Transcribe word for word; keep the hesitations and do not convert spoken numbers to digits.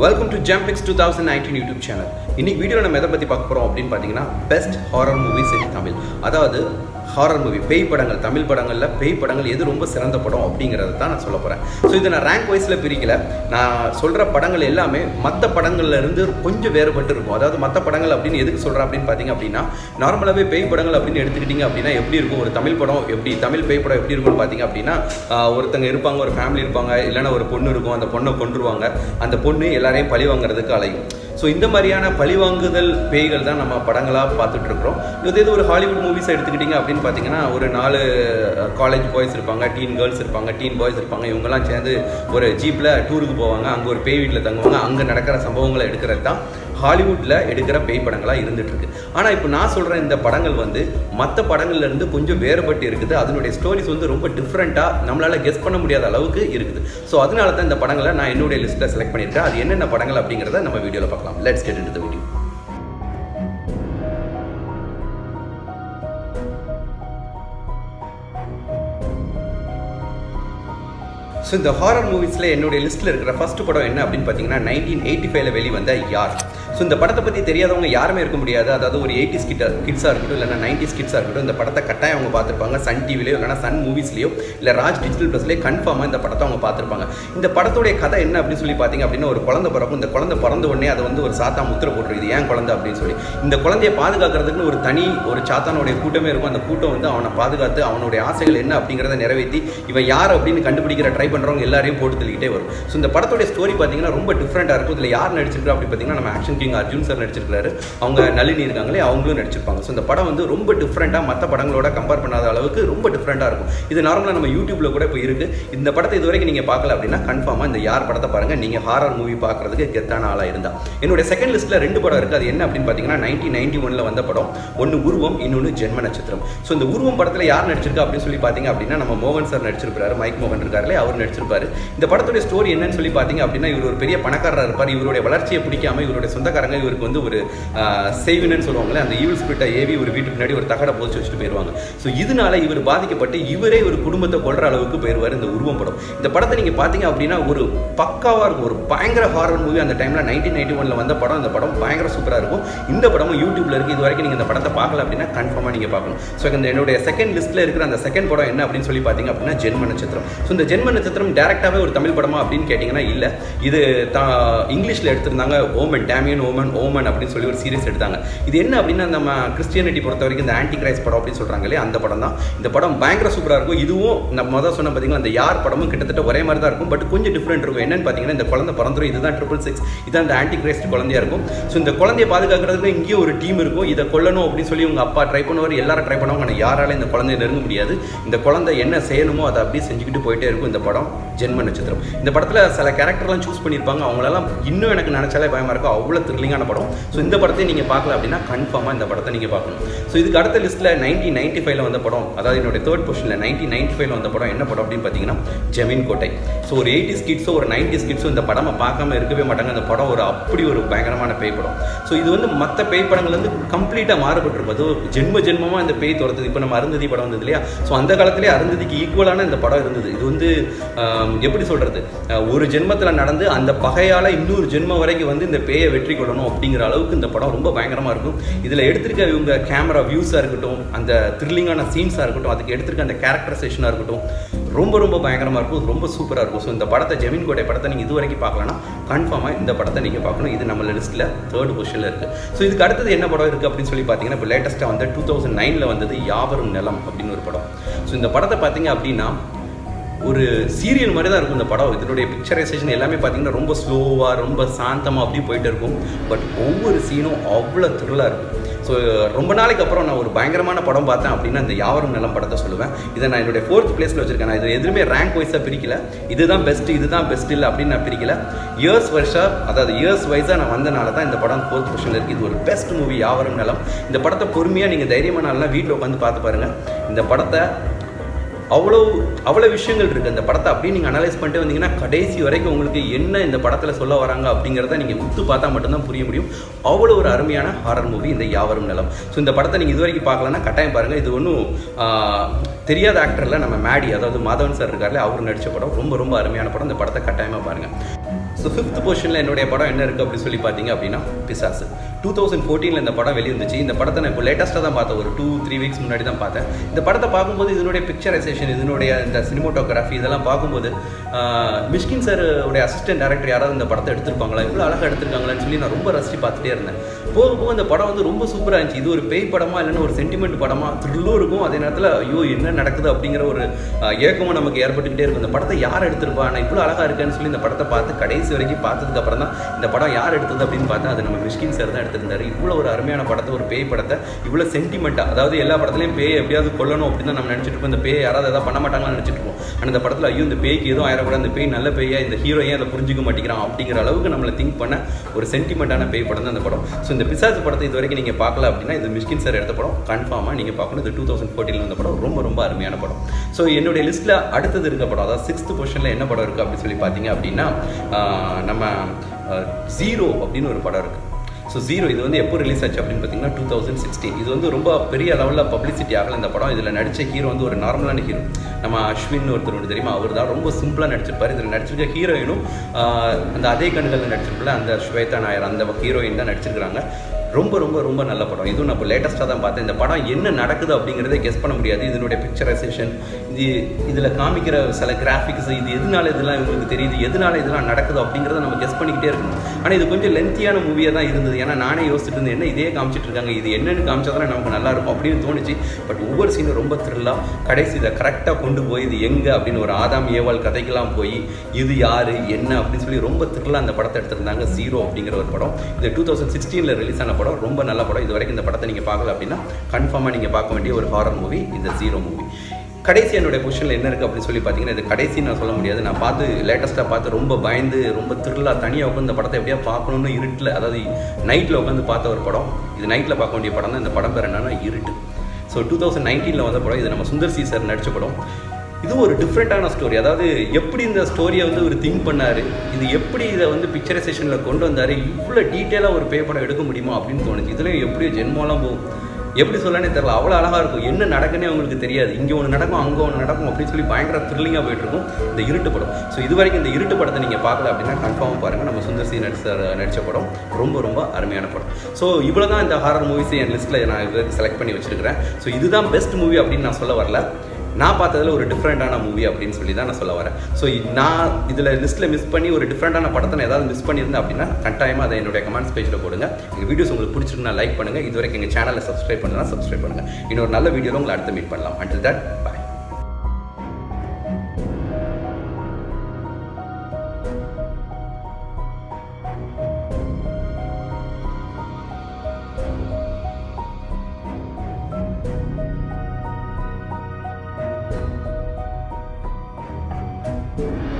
Welcome to Jumpix twenty nineteen YouTube channel. இன்னைக்கு வீடியோல நம்ம எதை பத்தி பார்க்க போறோம் அப்படினு பாத்தீங்கன்னா best horror movies in Tamil. அதாவது ஹாரர் மூவி பேய் படங்கள் தமிழ் படங்கள்ல பேய் படங்கள் எது ரொம்ப சிறந்த படம் அப்படிங்கறத தான் நான் சொல்ல போறேன். சோ இத நான் ரேங்க் வைஸ்ல பிரிக்கல. நான் சொல்ற படங்கள் எல்லாமே மத்த படங்கள்ல இருந்து கொஞ்சம் வேறுபட்டு இருக்கும். அதாவது மத்த படங்கள் அப்படினு எதுக்கு சொல்றேன் அப்படினு பாத்தீங்க அப்படினா நார்மலாவே பேய் படங்கள் அப்படினு எடுத்துக்கிட்டீங்க அப்படினா எப்படி இருக்கும் ஒரு தமிழ் படம் எப்படி தமிழ் பேய் படம் எப்படி இருக்கும்னு பாத்தீங்க அப்படினா ஒருத்தங்க இருப்பாங்க ஒரு ஃபேமிலி இருப்பாங்க இல்லனா ஒரு பொண்ணு இருக்கும் அந்த பொண்ணை கொன்றுவாங்க அந்த பொண்ணு எல்லாரையும் பழி வாங்குறதுக்கு அலையும். ஸோ இந்த மாதிரியான பழிவாங்குதல் பேய்கள் தான் நம்ம படங்களாக பார்த்துட்டு இருக்கிறோம். இது இது ஒரு ஹாலிவுட் மூவிஸ் எடுத்துக்கிட்டிங்க அப்படின்னு பார்த்தீங்கன்னா ஒரு நாலு காலேஜ் பாய்ஸ் இருப்பாங்க டீன் கேர்ள்ஸ் இருப்பாங்க டீன் பாய்ஸ் இருப்பாங்க இவங்கெல்லாம் சேர்ந்து ஒரு ஜீப்பில் டூருக்கு போவாங்க அங்கே ஒரு பேய் வீட்டில் தங்குவாங்க அங்கே நடக்கிற சம்பவங்களை எடுக்கிறது தான் ஹாலிவுட்டில் எடுக்கிற பேய் படங்களாக இருந்துட்டு இருக்கு. ஆனால் இப்போ நான் சொல்கிற இந்த படங்கள் வந்து மற்ற படங்கள்ல இருந்து கொஞ்சம் வேறுபட்டு இருக்குது. அதனுடைய ஸ்டோரிஸ் வந்து ரொம்ப டிஃப்ரெண்ட்டாக நம்மளால கெஸ் பண்ண முடியாத அளவுக்கு இருக்குது. ஸோ அதனால தான் இந்த படங்களை நான் என்னுடைய லிஸ்ட்டில் செலக்ட் பண்ணியிருக்கேன். அது என்னென்ன படங்கள் அப்படிங்கிறத நம்ம வீடியோவில் பார்க்கலாம். Let's get into the video. So இந்த ஹாரர் மூவிஸில் என்னுடைய லிஸ்ட்டில் இருக்கிற ஃபர்ஸ்ட் படம் என்ன அப்படின்னு பார்த்தீங்கன்னா நைன்டீன் எயிட்டி ஃபைவ்ல வெளிவந்த யார். ஸோ இந்த படத்தை பற்றி தெரியாதவங்க யாருமே இருக்க முடியாது. அதாவது ஒரு எயிட்டிஸ் கிட்ட கிட்ஸாக இருக்கட்டும் இல்லைனா நைன்டிஸ் கிட்ஸாக இருக்கட்டும் இந்த படத்தை கட்டாயம் அவங்க பார்த்துருப்பாங்க. சன் டிவிலையோ இல்லைனா சன் மூவிஸ்லையோ இல்லை ராஜ் டிஜிட்டல் ப்ளஸ்லேயே கன்ஃபார்மாக இந்த படத்தை அவங்க பார்த்துருப்பாங்க. இந்த படத்துடைய கதை என்ன அப்படின்னு சொல்லி பார்த்தீங்க அப்படின்னா ஒரு குழந்தை பிறக்கும். இந்த குழந்தை பிறந்த உடனே அதை வந்து ஒரு சாத்தா முத்திரை போட்டுருக்குது ஏன் குழந்தை அப்படின்னு சொல்லி இந்த குழந்தையை பாதுகாக்கிறதுக்குன்னு ஒரு தனி ஒரு சாத்தானுடைய கூட்டமே இருக்கும். அந்த கூட்டம் வந்து அவனை பாதுகாத்து அவனுடைய ஆசைகள் என்ன அப்படிங்கிறத நிறைவேற்றி இவன் யார் அப்படின்னு கண்டுபிடிக்கிற ட்ரை பண்ணுறவங்க எல்லாரையும் போட்டு தள்ளிக்கிட்டே வரும். ஸோ இந்த படத்துடைய ஸ்டோரி பார்த்தீங்கன்னா ரொம்ப டிஃப்ரெண்டாக இருக்கும். இதில் யார் நடிச்சிருக்கா அப்படின்னு பார்த்தீங்கன்னா நம்ம ஆக்ஷன் கிங் அர்ஜுன் சார் நடிச்சிருக்காரு. அவங்க நளினி இருக்காங்களே அவங்களும் நடிச்சிருப்பாங்க. ஸோ இந்த படம் வந்து ரொம்ப டிஃப்ரெண்டாக மற்ற படங்களோட கம்பேர் பண்ணாத அளவுக்கு ரொம்ப டிஃப்ரெண்டாக இருக்கும். இது நார்மலாக நம்ம யூடியூப்ல கூட இப்போ இருக்கு. இந்த படத்தை இது வரைக்கும் நீங்கள் பார்க்கல அப்படின்னா கன்ஃபார்மாக இந்த யார் படத்தை பாருங்க. நீங்கள் ஹாரர் மூவி பார்க்கறதுக்கு கெத்தான ஆளாக இருந்தா. என்னுடைய செகண்ட் லிஸ்ட்ல ரெண்டு படம் இருக்கு. அது என்ன அப்படின்னு பார்த்தீங்கன்னா நைன்டீன் நைன்டி ஒன்ல வந்த படம். ஒன்று உருவம் இன்னொன்று ஜென்ம நட்சத்திரம். ஸோ இந்த உருவம் படத்தில் யார் நடிச்சிருக்கா அப்படின்னு சொல்லி பார்த்தீங்க அப்படின்னா நம்ம மோகன் சார் நடிச்சிருப்பாரு. மைக் மோகன் இருக்காருலே அவர் நடிச்சிருப்பாரு. இந்த படத்துடைய ஸ்டோரி என்னன்னு சொல்லி பார்த்தீங்க அப்படின்னா இவர் ஒரு பெரிய பணக்காரராக இருப்பார். இவருடைய வளர்ச்சியை பிடிக்காம இவருடைய சொந்தக்காரங்க இவருக்கு வந்து ஒரு செய்வினன்னு சொல்லுவாங்களே அந்த ஈவில் ஸ்பிரிட்டை ஏவி ஒரு வீட்டுக்கு முன்னாடி ஒரு தகடை போச்சு வச்சுட்டு போயிடுவாங்க. ஸோ இதனால இவர் பாதிக்கப்பட்டு இவரே ஒரு குடும்பத்தை கொள்ற அளவுக்கு போயிடுவார் இந்த உருவம் படம். இந்த படத்தை நீங்க பார்த்தீங்க அப்படின்னா ஒரு பக்காவா இருக்கும். ஒரு பயங்கர ஹாரர் மூவி அந்த டைம்ல நைன்டீன் நைன்டி ஒன்ல வந்த படம். இந்த படம் பயங்கர சூப்பரா இருக்கும். இந்த படமும் யூடியூப்ல இருக்கு. இது வரைக்கும் நீங்க இந்த படத்தை பார்க்கல அப்படின்னா கன்ஃபார்மா நீங்க பார்க்கணும். ஸோ இந்த என்னுடைய செகண்ட் லிஸ்ட்ல இருக்கிற அந்த செகண்ட் படம் என்ன அப்படின்னு சொல்லி பார்த்தீங்க அப்படின்னா ஜென்ம நட்சத்திரம். ஸோ இந்த ஜென்ம நட்சத்திரம் டேரக்டாவே ஒரு தமிழ் படமா அப்படின்னு கேட்டீங்கன்னா இல்ல இது இங்கிலீஷ்ல எடுத்திருந்தாங்க. ஓமன் டேமியன் ஓமன் ஓமன் அப்படின்னு சொல்லி ஒரு சீரிஸ் எடுத்தாங்க. இது என்ன அப்படின்னா நம்ம கிறிஸ்டியானிட்டி பொறுத்த வரைக்கும் இந்த ஆன்டி கிரைஸ்ட் படம் அப்படின்னு சொல்றாங்களே அந்த படம் தான். இந்த படம் பயங்கர சூப்பரா இருக்கும். இதுவும் நம்ம முதல் சொன்ன பார்த்தீங்கன்னா அந்த யார் படமும் கிட்டத்தட்ட ஒரே மாதிரி தான் இருக்கும். பட் கொஞ்சம் டிஃப்ரெண்ட் இருக்கும். என்னன்னு பார்த்தீங்கன்னா இந்த குழந்தை பிறந்துரும். இதுதான் ட்ரிபிள் சிக்ஸ் இதான் இந்த ஆன்டி கிரைஸ்ட் குழந்தையா இருக்கும். ஸோ இந்த குழந்தையை பாதுகாக்கிறதுக்கு இங்கேயே ஒரு டீம் இருக்கும். இதை கொல்லணும் அப்படின்னு சொல்லி உங்க அப்பா ட்ரை பண்ணுவார். எல்லாரும் ட்ரை பண்ணுவாங்க. ஆனால் யாராலும் இந்த குழந்தைய நெருங்க முடியாது. இந்த குழந்தை என்ன செய்யணுமோ அதை அப்படியே செஞ்சுக்கிட்டு போயிட்டே இருக்கும். இந்த படம் ஜென்ம நட்சத்திரம். இந்த படத்தில் சில கேரக்டர்லாம் சூஸ் பண்ணியிருப்பாங்க. அவங்களெல்லாம் இன்னும் எனக்கு நினைச்சாலே பயமா இருக்கும். அவ்வளோ த்ரில்லிங்கான படம். ஸோ இந்த படத்தை நீங்க பார்க்கல அப்படின்னா கன்ஃபார்மாக இந்த படத்தை நீங்கள் பார்க்கணும். ஸோ இதுக்கு அடுத்த லிஸ்ட்டில் நைன்டீன் நைன்டி ஃபைவ்ல வந்த படம் அதாவது என்னுடைய தேர்ட் பொசிஷனில் நைன்டீன் நைன்டி ஃபைவ்ல வந்த படம் என்ன படம் அப்படின்னு பார்த்தீங்கன்னா ஜமீன் கோட்டை. ஸோ ஒரு எயிட்டி ஸ்கிட்ஸோ ஒரு நைன்டி ஸ்கிட்ஸோ இந்த படம் பார்க்காம இருக்கவே மாட்டாங்க. அந்த படம் ஒரு அப்படி ஒரு பயங்கரமான பேய் படம். ஸோ இது வந்து மற்ற பேய் படங்கள் வந்து கம்ப்ளீட்டாக மாறுபட்டிருக்கும். அது ஜென்ம ஜென்மமாக இந்த பேய் துரத்துது. இப்போ நம்ம அருந்ததி படம் வந்தது இல்லையா. ஸோ அந்த காலத்திலேயே அருந்ததிக்கு ஈக்குவலான இந்த படம் இருந்தது. இது வந்து எப்படி சொல்றது ஒரு ஜென்மத்தில் நடந்து அந்த பகையால் இன்னொரு ஜென்மம் வரைக்கும் வந்து இந்த பேயை வெற்றி கொள்ளணும் அப்படிங்கிற அளவுக்கு இந்த படம் ரொம்ப பயங்கரமா இருக்கும். இதுல எடுத்திருக்க இவங்க கேமரா வியூஸா இருக்கட்டும் அந்த த்ரில்லிங்கான சீன்ஸா இருக்கட்டும் அதுக்கு எடுத்திருக்க அந்த கேரக்டரைசேஷனா இருக்கட்டும் ரொம்ப ரொம்ப பயங்கரமா இருக்கும். ரொம்ப சூப்பரா இருக்கும். ஸோ இந்த படத்தை ஜமீன் கோட்டை படத்தை நீங்க இது வரைக்கும் பார்க்கலன்னா கன்ஃபார்மா இந்த படத்தை நீங்க பார்க்கணும். இது நம்ம லிஸ்ட்ல தேர்ட் பொசிஷன்ல இருக்கு. ஸோ இதுக்கு அடுத்தது என்ன படம் இருக்கு அப்படின்னு சொல்லி பார்த்தீங்கன்னா இப்போ லேட்டஸ்டா வந்து டூ தௌசண்ட் நைன்ல வந்தது யாவரும் நிலம் அப்படின்னு ஒரு படம். ஸோ இந்த படத்தை பார்த்தீங்க அப்படின்னா ஒரு சீரியல் மாதிரி தான் இருக்கும் இந்த படம். இதனுடைய பிக்சரைசேஷன் எல்லாமே பார்த்தீங்கன்னா ரொம்ப ஸ்லோவாக ரொம்ப சாந்தமாக அப்படி போயிட்டு இருக்கும். பட் ஒவ்வொரு சீனும் அவ்வளோ த்ரில்லாக இருக்கும். ஸோ ரொம்ப நாளைக்கு அப்புறம் நான் ஒரு பயங்கரமான படம் பார்த்தேன் அப்படின்னா இந்த யாவரும் நிலம் படத்தை சொல்லுவேன். இதை நான் என்னுடைய ஃபோர்த் பிளேஸில் வச்சிருக்கேன். நான் இது எதுவுமே ரேங்க் வைஸாக பிரிக்கல. இதுதான் பெஸ்ட் இதுதான் பெஸ்ட் இல்லை அப்படின்னு நான் பிரிக்கல. இயர்ஸ் வருஷா அதாவது இயர்ஸ் வைஸாக நான் வந்தனால தான் இந்த படம் ஃபோர்த் பொசிஷனில் இருக்குது. இது ஒரு பெஸ்ட் மூவி யாவரும் நிலம். இந்த படத்தை பொறுமையாக நீங்கள் தைரியமான நாள்லாம் வீட்டில் உட்காந்து பார்த்து பாருங்கள். இந்த படத்தை அவ்வளோ அவ்வளோ விஷயங்கள் இருக்குது அந்த படத்தை அப்படியே நீங்கள் அனலைஸ் பண்ணிட்டு வந்தீங்கன்னா கடைசி வரைக்கும் உங்களுக்கு என்ன இந்த படத்தில் சொல்ல வராங்க அப்படிங்கிறத நீங்கள் உத்து பார்த்தா மட்டும்தான் புரிய முடியும். அவ்வளோ ஒரு அருமையான ஹாரர் மூவி இந்த யாவரும் நலம். ஸோ இந்த படத்தை நீங்கள் இது வரைக்கும் பார்க்கலன்னா கட்டாயம் பாருங்கள். இது ஒன்றும் தெரியாத ஆக்டரில் நம்ம மேடி, அதாவது மாதவன் சார் இருக்கார்ல, அவர் நடித்த படம். ரொம்ப ரொம்ப அருமையான படம். இந்த படத்தை கட்டாயமாக பாருங்கள். ஸோ ஃபிஃப்த் பொசிஷனில் என்னுடைய படம் என்ன இருக்குது அப்படின்னு சொல்லி பார்த்தீங்க அப்படின்னா பிசாசு. டூ தௌசண்ட் ஃபோர்டீனில் இந்த படம் வெளியிருந்துச்சு. இந்த படத்தை நான் இப்போ லேட்டஸ்ட்டாக தான் பார்த்தேன், ஒரு டூ த்ரீ வீக்ஸ் முன்னாடி தான் பார்த்தேன். இந்த படத்தை பார்க்கும்போது இதனுடைய பிக்சரைசேஷன், இதனுடைய இந்த சினிமோட்டோகிராஃபி இதெல்லாம் பார்க்கும்போது மிஷ்கின் சார் உடைய அசிஸ்டன்ட் டேரக்டர் யாராவது இந்த படத்தை எடுத்திருப்பாங்களா, இவ்வளோ அழகாக எடுத்திருக்காங்களான்னு சொல்லி நான் ரொம்ப ரசித்து பார்த்துட்டே இருந்தேன். போக போக இந்த படம் வந்து ரொம்ப சூப்பராக இருந்துச்சு. இது ஒரு பேய் படமா இல்லைன்னா ஒரு சென்டிமெண்ட் படமா, த்ரில்லும் இருக்கும், அதே நேரத்தில் ஐயோ என்ன நடக்குது அப்படிங்கிற ஒரு ஏக்கமும் நமக்கு ஏற்பட்டுக்கிட்டே இருக்கும். இந்த படத்தை யார் எடுத்திருப்பா, நான் இவ்வளோ அழகாக இருக்கேன்னு சொல்லி இந்த படத்தை பார்த்து கடைசி வரைக்கும் பார்த்ததுக்கு அப்புறம் தான் இந்த படம் யார் எடுத்தது அப்படின்னு பார்த்தா அது நம்ம மிஷ்கின் சார் தான் எடுத்திருந்தாரு. இவ்வளோ ஒரு அருமையான படத்தை, ஒரு பேய் படத்தை இவ்வளோ சென்டிமெண்ட்டாக, அதாவது எல்லா படத்துலையும் பேய் எப்படியாவது கொல்லணும் அப்படின்னு தான் நம்ம நினச்சிட்டு இருப்போம். இந்த பேய் யாராவது எதாவது பண்ண மாட்டாங்கன்னு நினச்சிட்டு இருப்போம். ஆனால் இந்த படத்தில் ஐயோ இந்த பேய்க்கு எதுவும் ஆயிடக்கூடாது, இந்த பேய் நல்ல பேயா, இந்த ஹீரோ ஏன் அதை புரிஞ்சிக்க மாட்டேங்கிறான் அப்படிங்கிற அளவுக்கு நம்மளை திங்க் பண்ண ஒரு சென்டிமெண்ட்டான பேய் படம் தான் இந்த படம். ஸோ இந்த பிசாசு படத்தை இது வரைக்கும் நீங்கள் பார்க்கல அப்படின்னா இது மிஷ்கின் சார் எடுத்த படம், கன்ஃபார்மாக நீங்கள் பார்க்கணும். இது டூ தௌசண்ட் ஃபோர்டீனில் வந்த படம், ரொம்ப ரொம்ப அருமையான படம். ஸோ என்னுடைய லிஸ்ட்டில் அடுத்தது இருக்க படம், அதாவது சிக்ஸ்த் பொசிஷனில் என்ன படம் இருக்குது அப்படின்னு சொல்லி பார்த்தீங்க அப்படின்னா நம்ம ஜீரோ அப்படின்னு ஒரு படம் இருக்குது. ஸோ ஜீரோ இது வந்து எப்போ ரிலீஸ் ஆச்சு அப்படின்னு பார்த்தீங்கன்னா டூ தௌசண்ட் சிக்ஸ்டீன். இது வந்து ரொம்ப பெரிய லெவலில் பப்ளிசிட்டி ஆகலை இந்த படம். இதில் நடித்த ஹீரோ வந்து ஒரு நார்மலான ஹீரோ, நம்ம அஸ்வின் ஒருத்தர் ஒன்று தெரியுமா, அவர் தான் ரொம்ப சிம்பிளாக நடிச்சிருப்பார். இதில் நடிச்சிருக்க ஹீரோயினும் அந்த அதே கண்களில் நடிச்சிருக்கல அந்த ஸ்வேதா நாயர், அந்த ஹீரோயின் தான் நடிச்சிருக்கிறாங்க. ரொம்ப ரொம்ப ரொம்ப நல்ல படம். இதுவும் நான் இப்போ லேட்டஸ்ட்டாக தான் பார்த்தேன். இந்த படம் என்ன நடக்குது அப்படிங்கிறத கெஸ் பண்ண முடியாது. இதனுடைய பிக்சரைசேஷன், இது இதில் காமிக்கிற சில கிராஃபிக்ஸ், இது எதனால இதெல்லாம் இவங்களுக்கு தெரியுது, எதனால இதெல்லாம் நடக்குது அப்படிங்கிறத நம்ம கெஸ் பண்ணிக்கிட்டே இருக்கணும். ஆனால் இது கொஞ்சம் லென்த்தியான மூவியாக தான் இருந்தது. ஏன்னா நானே யோசிச்சுட்டு இருந்தேன், என்ன இதே காமிச்சிட்டு இருக்காங்க, இது என்னென்னு காமிச்சா தான் நமக்கு நல்லா இருக்கும் அப்படின்னு தோணுச்சு. பட் ஒவ்வொரு சீனும் ரொம்ப த்ரில்லாக, கடைசி இதை கரெக்டாக கொண்டு போய் இது எங்கே அப்படின்னு ஒரு ஆதாம் ஏவாள் கதைக்கெல்லாம் போய் இது யார் என்ன அப்படின்னு சொல்லி ரொம்ப த்ரில்லாக அந்த படத்தை எடுத்திருந்தாங்க. ஜீரோ அப்படிங்கிற ஒரு படம். இது டூ தௌசண்ட் சிக்ஸ்டீனில் ரிலீஸ் ஆன படம், ரொம்ப நல்ல படம். இது வரைக்கும் இந்த படத்தை நீங்கள் பார்க்கல அப்படின்னா கன்ஃபார்மாக நீங்கள் பார்க்க வேண்டிய ஒரு ஹாரர் மூவி இந்த ஜீரோ மூவி. கடைசி என்னுடைய பொசிஷனில் என்ன இருக்குது அப்படின்னு சொல்லி பார்த்தீங்கன்னா, இது கடைசி நான் சொல்ல முடியாது. நான் பார்த்து லேட்டஸ்ட்டாக பார்த்து ரொம்ப பயந்து ரொம்ப த்ரில்லாக தனியாக உட்காந்து இந்த படத்தை எப்படியா பார்க்கணுன்னு இருட்டில், அதாவது நைட்டில் உட்காந்து பார்த்த ஒரு படம். இது நைட்டில் பார்க்க வேண்டிய படம் தான். இந்த படம் பேர் என்னன்னா இருட்டு. ஸோ டூ தௌசண்ட் நைன்டீனில் வந்த படம். இது நம்ம சுந்தர் சி சார் நடித்த படம். இது ஒரு டிஃப்ரெண்ட்டான ஸ்டோரி. அதாவது எப்படி இந்த ஸ்டோரியை வந்து ஒரு திங்க் பண்ணார், இது எப்படி இதை வந்து பிக்சரைசேஷனில் கொண்டு வந்தார், இவ்வளோ டீட்டெயிலாக ஒரு பேப்படம் எடுக்க முடியுமா அப்படின்னு தோணுச்சு. இதுலேயும் எப்படியோ ஜென்மோலாம் போகும், எப்படி சொல்லனே தெரியல, அவ்வளோ அழகாக இருக்கும். என்ன நடக்குன்னே அவங்களுக்கு தெரியாது, இங்கே ஒன்று நடக்கும் அங்கே ஒன்று நடக்கும் அப்படின்னு சொல்லி பயங்கர த்ரில்லிங்காக போயிட்டுருக்கும் இந்த இருட்டு படம். ஸோ இது வரைக்கும் இந்த இருட்டு படத்தை நீங்கள் பார்க்கல அப்படின்னா கன்ஃபார்மாக பாருங்கள். நம்ம சுந்தர் சி நடிச்ச நடித்த படம், ரொம்ப ரொம்ப அருமையான படம். ஸோ இவ்வளோ தான் இந்த ஹாரர் மூவிஸை என் லிஸ்ட்டில் நான் இது செலக்ட் பண்ணி வச்சுருக்கிறேன். ஸோ இதுதான் பெஸ்ட் மூவி அப்படின்னு நான் சொல்ல வரல, நான் பார்த்ததில் ஒரு டிஃப்ரெண்ட்டான மூவி அப்படின்னு சொல்லி தான் நான் சொல்ல வரேன். ஸோ நான் இதில் லிஸ்ட்டில் மிஸ் பண்ணி ஒரு டிஃப்ரெண்ட்டான படத்தை நான் ஏதாவது மிஸ் பண்ணியிருந்தேன் அப்படின்னா கட்டாயமாக அதை என்னுடைய கமெண்ட்ஸ் பேஜில் போடுங்க. எங்கள் வீடியோஸ் உங்களுக்கு பிடிச்சிருக்குன்னா லைக் பண்ணுங்கள். இது வரைக்கும் எங்கள் சேனலை சப்ஸ்கிரைப் பண்ணுன்னா சப்ஸ்கிரைப் பண்ணுங்கள். இன்னொரு நல்ல வீடியோவில் உங்களை அடுத்து மீட் பண்ணலாம். Until that, bye. Thank you.